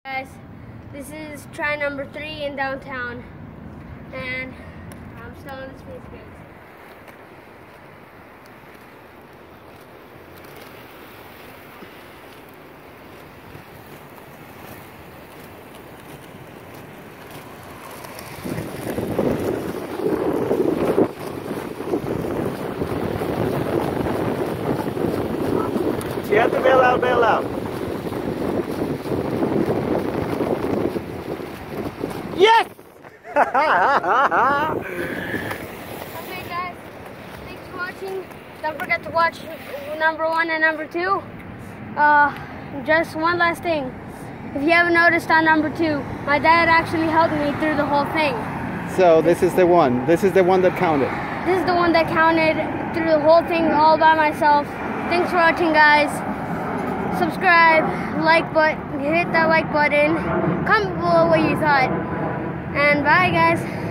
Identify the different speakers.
Speaker 1: Guys, this is try number 3 in downtown, and I'm still in the space base.
Speaker 2: You have to bail out, bail out. Yes!
Speaker 1: Okay guys, thanks for watching. Don't forget to watch number 1 and number 2. Just one last thing. If you haven't noticed on number 2, my dad actually helped me through the whole thing.
Speaker 2: So this is the one. This is the one that counted.
Speaker 1: This is the one that counted through the whole thing all by myself. Thanks for watching, guys. Subscribe, hit that like button, comment below what you thought, and bye guys.